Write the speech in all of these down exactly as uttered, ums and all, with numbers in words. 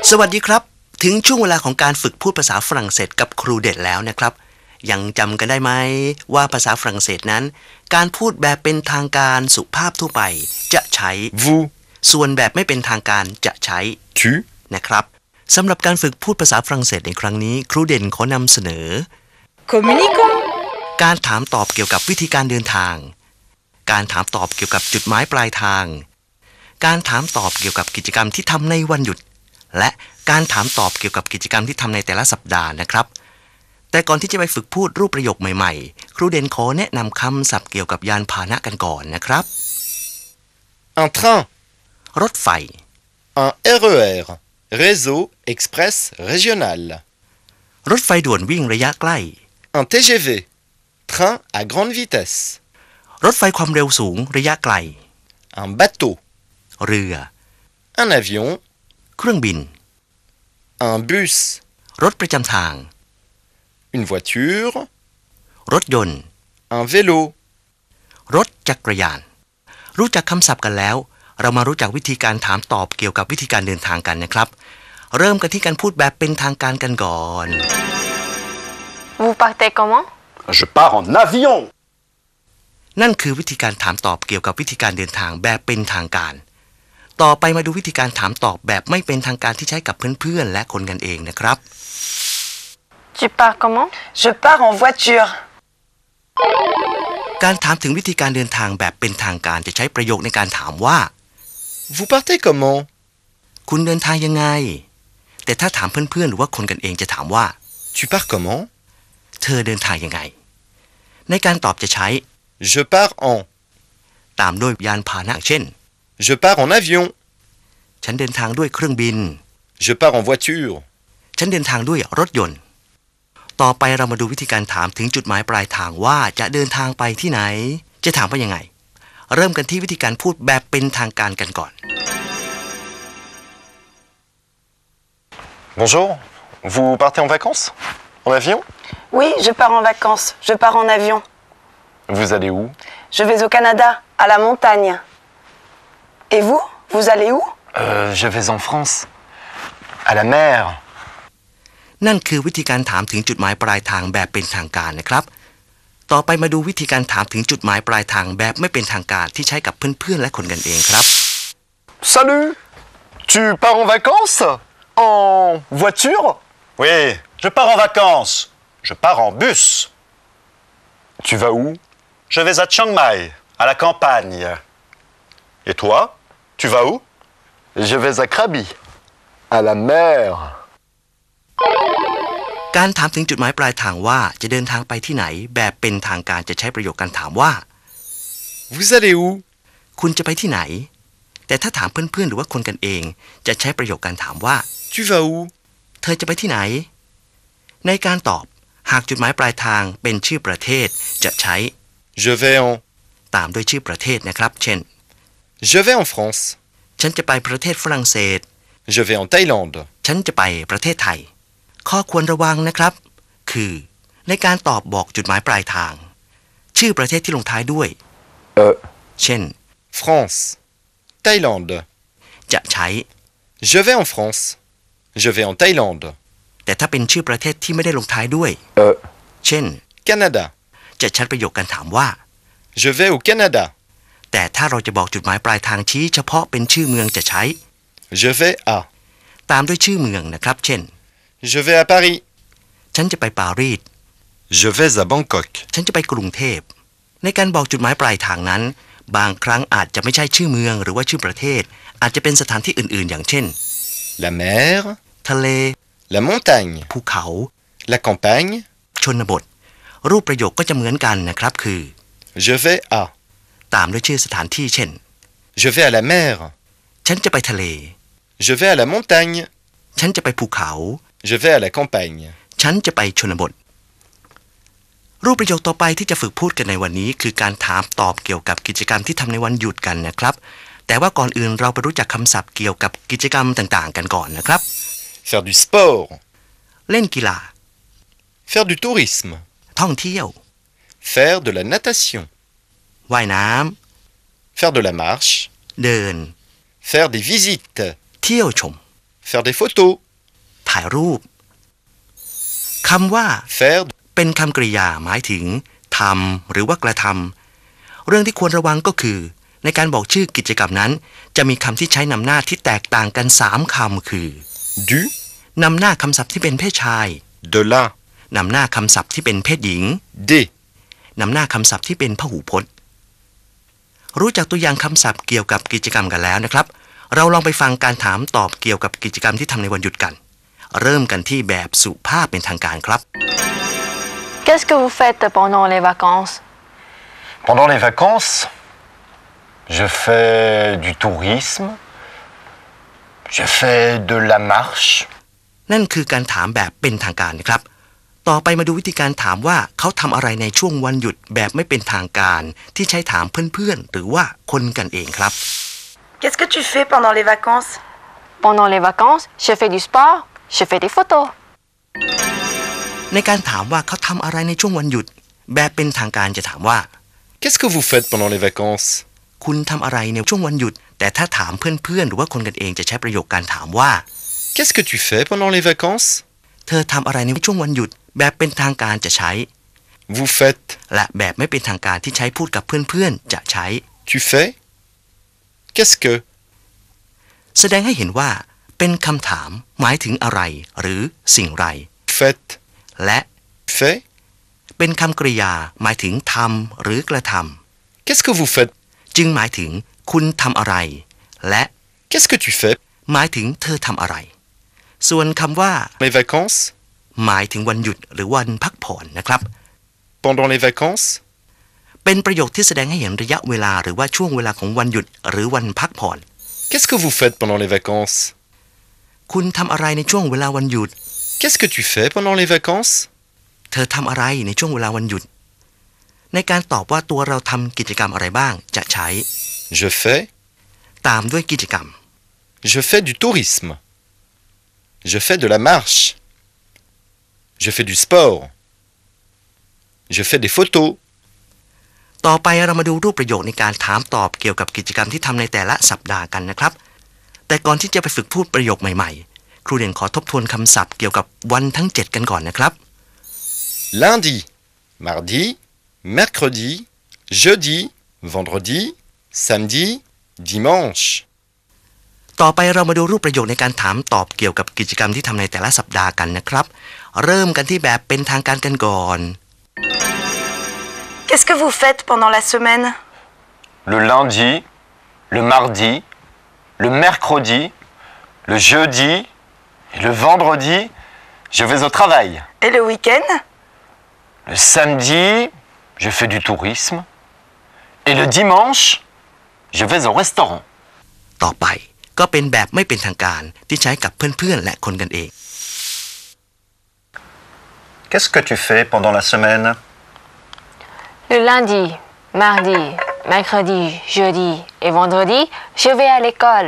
สวัสดีครับถึงช่วงเวลาของการฝึกพูดภาษาฝรั่งเศสกับครูเด็ดแล้วนะครับยังจำกันได้ไหมว่าภาษาฝรั่งเศสนั้นการพูดแบบเป็นทางการสุภาพทั่วไปจะใช้ vous ส่วนแบบไม่เป็นทางการจะใช้ tu นะครับสำหรับการฝึกพูดภาษาฝรั่งเศสในครั้งนี้ครูเด่นขอนำเสนอ Communiquons การถามตอบเกี่ยวกับวิธีการเดินทางการถามตอบเกี่ยวกับจุดหมายปลายทางการถามตอบเกี่ยวกับกิจกรรมที่ทำในวันหยุดและการถามตอบเกี่ยวกับกิจกรรมที่ทำในแต่ละสัปดาห์นะครับแต่ก่อนที่จะไปฝึกพูดรูปประโยคใหม่ๆครูเด่นขอแนะนำคำศัพท์เกี่ยวกับยานพาหนะกันก่อนนะครับ un train รถไฟ un เอ อาร์ อี อาร์ réseau express régional รถไฟด่วนวิ่งระยะใกล้ un ที จี วี train à grande vitesse รถไฟความเร็วสูงระยะไกล un bateau เรือ un avion เครื่องบิน un bus รถประจำทาง une voiture รถยนต์ un vélo รถจักรยานรู้จักคำศัพท์กันแล้วเรามารู้จักวิธีการถามตอบเกี่ยวกับวิธีการเดินทางกันนะครับเริ่มกันที่การพูดแบบเป็นทางการกันก่อน Vous partez comment Je pars en avion. นั่นคือวิธีการถามตอบเกี่ยวกับวิธีการเดินทางแบบเป็นทางการต่อไปมาดูวิธีการถามตอบแบบไม่เป็นทางการที่ใช้กับเพื่อนๆและคนกันเองนะครับ Tu pars comment Je pars en voiture. การถามถึงวิธีการเดินทางแบบเป็นทางการจะใช้ประโยคในการถามว่า vous partez comment คุณเดินทางยังไงแต่ถ้าถามเพื่อนๆหรือว่าคนกันเองจะถามว่า tu pars comment เธอเดินทางยังไงในการตอบจะใช้ je pars en ตามด้วยยานพาหนะเช่น je pars en avion ฉันเดินทางด้วยเครื่องบิน je pars en voiture ฉันเดินทางด้วยรถยนต์ต่อไปเรามาดูวิธีการถามถึงจุดหมายปลายทางว่าจะเดินทางไปที่ไหนจะถามว่ายังไงเริ่มกันที่วิธีการพูดแบบเป็นทางการกันก่อน Bonjour, vous partez en vacances? En avion? Oui, je pars en vacances. Je pars en avion. Vous allez où? Je vais au Canada, à la montagne. Et vous, vous allez où? Euh, je vais en France. À la mer. นั่นคือวิธีการถามถึงจุดหมายปลายทางแบบเป็นทางการนะครับต่อไปมาดูวิธีการถามถึงจุดหมายปลายทางแบบไม่เป็นทางการที่ใช้กับเพื่อนๆและคนกันเองครับ Salut! Tu pars en vacances? En voiture? Oui, je pars en vacances. Je pars en bus. Tu vas où? Je vais à Chiang Mai, à la campagne. Et toi, tu vas où? Je vais à Krabi. À la mer. การถามถึงจุดหมายปลายทางว่าจะเดินทางไปที่ไหนแบบเป็นทางการจะใช้ประโยคการถามว่า vous allez où คุณจะไปที่ไหนแต่ถ้าถามเพื่อนๆหรือว่าคนกันเองจะใช้ประโยคการถามว่า tu vas où เธอจะไปที่ไหนในการตอบหากจุดหมายปลายทางเป็นชื่อประเทศจะใช้ je vais en ตามด้วยชื่อประเทศนะครับเช่น je vais en France ฉันจะไปประเทศฝรั่งเศส je vais en Thaïlande ฉันจะไปประเทศไทยข้อควรระวังนะครับคือในการตอบบอกจุดหมายปลายทางชื่อประเทศที่ลงท้ายด้วย Euh. เช่น France Thaïlande จะใช้ je vais en France je vais en Thaïlande แต่ถ้าเป็นชื่อประเทศที่ไม่ได้ลงท้ายด้วย Euh. เช่น Canada จะใช้ประโยคการถามว่า je vais au Canada แต่ถ้าเราจะบอกจุดหมายปลายทางชี้เฉพาะเป็นชื่อเมืองจะใช้ je vais à ตามด้วยชื่อเมืองนะครับเช่น je vais à Paris ฉันจะไปปารีส je vais à Bangkok ฉันจะไปกรุงเทพในการบอกจุดหมายปลายทางนั้นบางครั้งอาจจะไม่ใช่ชื่อเมืองหรือว่าชื่อประเทศอาจจะเป็นสถานที่อื่นๆอย่างเช่น la mer ทะเล la montagne ภูเขา la campagne ชนบทรูปประโยคก็จะเหมือนกันนะครับคือ je vais à ตามด้วยชื่อสถานที่เช่น je vais à la mer ฉันจะไปทะเล je vais à la montagne ฉันจะไปภูเขา je vais à la campagne ฉันจะไปชนบทรูปประโยคต่อไปที่จะฝึกพูดกันในวันนี้คือการถามตอบเกี่ยวกับกิจกรรมที่ทำในวันหยุดกันนะครับแต่ว่าก่อนอื่นเราไปรู้จักคำศัพท์เกี่ยวกับกิจกรรมต่างๆกันก่อนนะครับ faire du sport เล่นกีฬา faire du tourisme ท่องเที่ยว faire de la natation ว่ายน้ำ faire de la marche เดิน faire des visites เที่ยวชม faire des photos, ถ่ายรูปคำว่า faire, เป็นคำกริยาหมายถึงทำหรือว่ากระทำเรื่องที่ควรระวังก็คือในการบอกชื่อกิจกรรมนั้นจะมีคำที่ใช้นำหน้าที่แตกต่างกันสามคำคือ du, นำหน้าคำศัพท์ที่เป็นเพศชาย de la, นำหน้าคำศัพท์ที่เป็นเพศหญิง des. นำหน้าคำศัพท์ที่เป็นพหูพจน์รู้จักตัวอย่างคำศัพท์เกี่ยวกับกิจกรรมกันแล้วนะครับเราลองไปฟังการถามตอบเกี่ยวกับกิจกรรมที่ทำในวันหยุดกันเริ่มกันที่แบบสุภาพเป็นทางการครับ Qu'est-ce que vous faites pendant les vacances? Pendant les vacances, je fais du tourisme, je fais de la marche. นั่นคือการถามแบบเป็นทางการนะครับต่อไปมาดูวิธีการถามว่าเขาทำอะไรในช่วงวันหยุดแบบไม่เป็นทางการที่ใช้ถามเพื่อนๆหรือว่าคนกันเองครับ Qu'est-ce que tu fais pendant les vacances? Pendant les vacances, je fais du sport, je fais des photos. ในการถามว่าเขาทำอะไรในช่วงวันหยุดแบบเป็นทางการจะถามว่า Qu'est-ce que vous faites pendant les vacances? คุณทำอะไรในช่วงวันหยุดแต่ถ้าถามเพื่อนๆหรือว่าคนกันเองจะใช้ประโยคการถามว่า Qu'est-ce que tu fais pendant les vacances? เธอทำอะไรในช่วงวันหยุดแบบเป็นทางการจะใช้ Vous faites, และแบบไม่เป็นทางการที่ใช้พูดกับเพื่อนๆจะใช้ tu fais, qu'est-ce que, แสดงให้เห็นว่าเป็นคำถามหมายถึงอะไรหรือสิ่งไร faites, และ fait, เป็นคำกริยาหมายถึงทำหรือกระท qu'est-ce que vous faites? ำจึงหมายถึงคุณทำอะไรและ Qu'est-ce que tu fais? หมายถึงเธอทำอะไรส่วนคำว่า Les vacances, หมายถึงวันหยุดหรือวันพักผ่อนนะครับ pendant les vacances, เป็นประโยคที่แสดงให้เห็นระยะเวลาหรือว่าช่วงเวลาของวันหยุดหรือวันพักผ่อน qu'est-ce que vous faites pendant les vacances? คุณทำอะไรในช่วงเวลาวันหยุด Qu'est-ce que tu fais pendant les vacances? เธอทำอะไรในช่วงเวลาวันหยุดในการตอบว่าตัวเราทำกิจกรรมอะไรบ้างจะใช้ Je fais, ตามด้วยกิจกรรม je fais du tourisme, je fais de la marche, je fais du sport, je fais des photos. ต่อไปเรามาดูรูปประโยคในการถามตอบเกี่ยวกับกิจกรรมที่ทำในแต่ละสัปดาห์กันนะครับแต่ก่อนที่จะไปฝึกพูดประโยคใหม่ๆครูเด่นขอทบทวนคำศัพท์เกี่ยวกับวันทั้งเจ็ดกันก่อนนะครับ Lundi, mardi, mercredi, jeudi, vendredi, samedi, dimanche. ต่อไปเรามาดูรูปประโยคในการถามตอบเกี่ยวกับกิจกรรมที่ทำในแต่ละสัปดาห์กันนะครับเริ่มกันที่แบบเป็นทางการกันก่อน Qu'est-ce que vous faites pendant la semaine? Le lundi, le mardi, le mercredi, le jeudi et le vendredi, je vais au travail. Et le week-end? Le samedi, je fais du tourisme. Et le dimanche, je vais au restaurant. ต่อไปก็เป็นแบบไม่เป็นทางการที่ใช้กับเพื่อนๆและคนกันเอง Qu'est-ce que tu fais pendant la semaine? Le lundi, mardi, mercredi, jeudi et vendredi, je vais à l'école.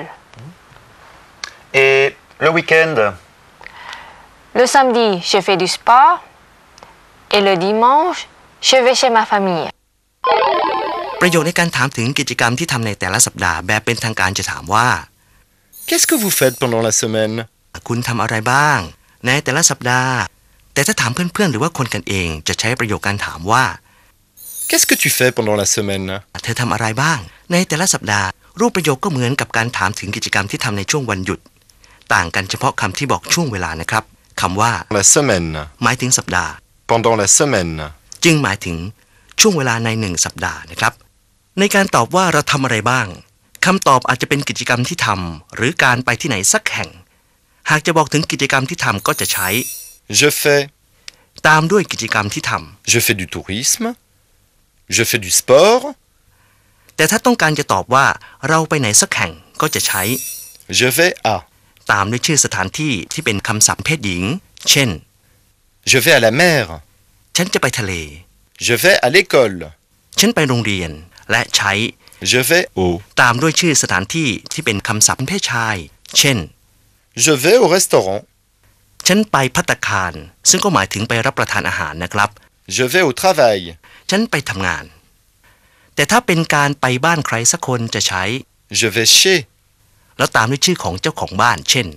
Et le week-end? Le samedi, je fais du sport. Et le dimanche, je vais chez ma famille. ประโยคในการถามถึงกิจกรรมที่ทำในแต่ละสัปดาห์แบบเป็นทางการจะถามว่า Qu'est-ce que vous faites pendant la semaine? คุณทำอะไรบ้างในแต่ละสัปดาห์แต่ถ้าถามเพื่อนๆหรือว่าคนกันเองจะใช้ประโยคการถามว่า Qu'est-ce que tu fais pendant la semaine? เธอทำอะไรบ้างในแต่ละสัปดาห์รูปประโยคก็เหมือนกับการถามถึงกิจกรรมที่ทำในช่วงวันหยุดต่างกันเฉพาะคำที่บอกช่วงเวลานะครับคำว่า La semaine, หมายถึงสัปดาห์ pendant la semaine. จึงหมายถึงช่วงเวลาในหนึ่งสัปดาห์นะครับในการตอบว่าเราทำอะไรบ้างคำตอบอาจจะเป็นกิจกรรมที่ทำหรือการไปที่ไหนสักแห่งหากจะบอกถึงกิจกรรมที่ทำก็จะใช้ Je fais, ตามด้วยกิจกรรมที่ท je fais du tourisme, je fais du sport, ำแต่ถ้าต้องการจะตอบว่าเราไปไหนสักแห่งก็จะใช้ je vais à, ตามด้วยชื่อสถานที่ที่เป็นคำศัพท์เพศหญิงเช่น je vais à la mer, ฉันจะไปทะเล je vais à l'école, ฉันไปโรงเรียนและใช้ je vais au, ตามด้วยชื่อสถานที่ที่เป็นคำศัพท์เพศชายเช่น je vais au restaurant, ฉันไปภัตตาคารซึ่งก็หมายถึงไปรับประทานอาหารนะครับ je vais au travail, ฉันไปทำงาน แต่ถ้าเป็นการไปบ้านใครสักคนจะใช้ je vais chez, แล้วตามด้วยชื่อของเจ้าของบ้านเช่น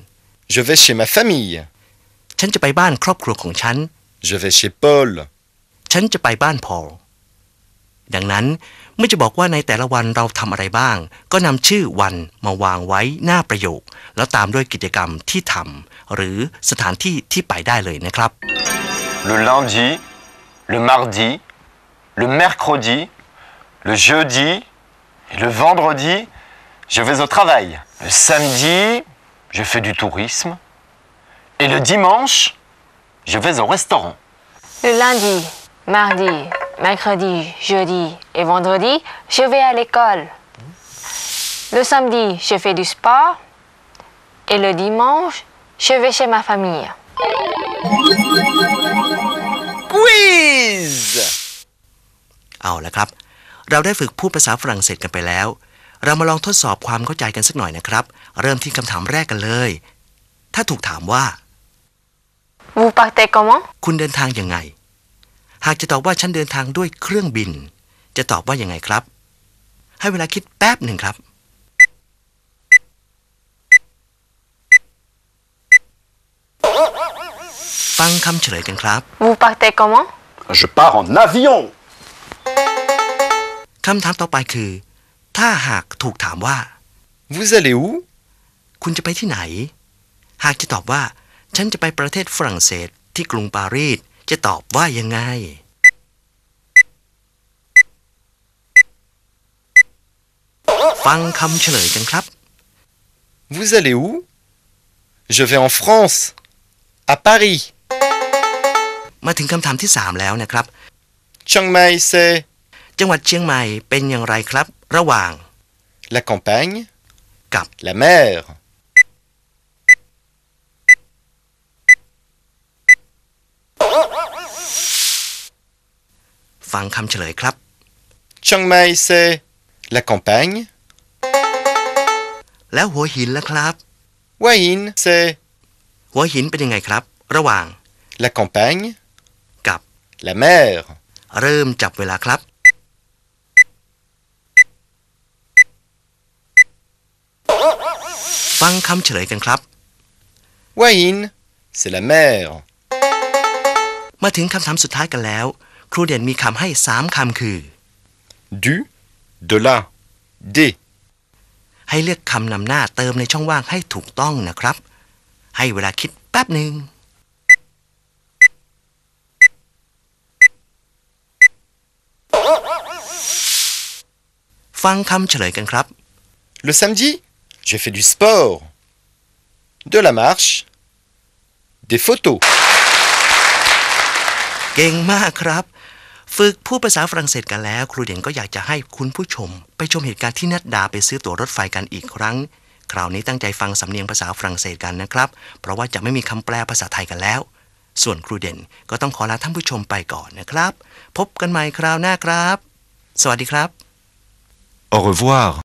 Je vais chez ma famille. ฉันจะไปบ้านครอบครัวของฉัน Je vais chez Paul. ฉันจะไปบ้านพอลดังนั้นเมื่อจะบอกว่าในแต่ละวันเราทำอะไรบ้าง ก็นำชื่อวันมาวางไว้หน้าประโยค แล้วตามด้วยกิจกรรมที่ทำหรือสถานที่ที่ไปได้เลยนะครับ Le lundi, le mardi, le mercredi, le jeudi et le vendredi, je vais au travail. Le samedi, je fais du tourisme. Et le dimanche, je vais au restaurant. Le lundi, mardi, mercredi, jeudi et vendredi, je vais à l'école. Le samedi, je fais du sport. Et le dimanche, je vais chez ma famille. Quiz! เอาละครับ เราได้ฝึกพูดภาษาฝรั่งเศสกันไปแล้ว เรามาลองทดสอบความเข้าใจกันสักหน่อยนะครับ เริ่มที่คำถามแรกกันเลย ถ้าถูกถามว่า Vous partez comment? คุณเดินทางยังไง หากจะตอบว่าฉันเดินทางด้วยเครื่องบิน จะตอบว่ายังไงครับ ให้เวลาคิดแป๊บหนึ่งครับ ฟังคำเฉลยกันครับ Vous partez comment? Je pars en avion. คำถามต่อไปคือ ถ้าหากถูกถามว่า Vous allez où? คุณจะไปที่ไหน หากจะตอบว่า ฉันจะไปประเทศฝรั่งเศสที่กรุงปารีส จะตอบว่ายังไง ฟังคำเฉลยกันครับ Vous allez où? Je vais en France. À Paris. มาถึงคำถามที่สามแล้วนะครับ Chiang Mai, c'est จังหวัดเชียงใหม่เป็นอย่างไรครับ ระหว่าง la campagne, กับ la mer. ฟังคำเฉลยครับ Chiang Mai, c'est la campagne. แล้วหัวหินล่ะครับ Hua Hin, c'est หัวหินเป็นยังไงครับ ระหว่าง la campagne, กับ la mer. เริ่มจับเวลาครับ ฟังคำเฉลยกันครับ Hua Hin, c'est la mer. มาถึงคำถามสุดท้ายกันแล้ว ครูเด่นมีคำให้สามคำคือ Du, de la, des. ให้เลือกคำนำหน้าเติมในช่องว่างให้ถูกต้องนะครับ ให้เวลาคิดแป๊บหนึ่ง ฟังคำเฉลยกันครับ Le samedi, j'ai fait du sport, de la marche, des photos. เก่งมากครับ ฝึกพูดภาษาฝรั่งเศสกันแล้ว ครูเด่นก็อยากจะให้คุณผู้ชม ไปชมเหตุการณ์ที่นัดดาไปซื้อตั๋วรถไฟกันอีกครั้ง คราวนี้ตั้งใจฟังสำเนียงภาษาฝรั่งเศสกันนะครับ เพราะว่าจะไม่มีคำแปลภาษาไทยกันแล้ว ส่วนครูเด่นก็ต้องขอลาท่านผู้ชมไปก่อนนะครับ พบกันใหม่คราวหน้าครับ สวัสดีครับ Au revoir.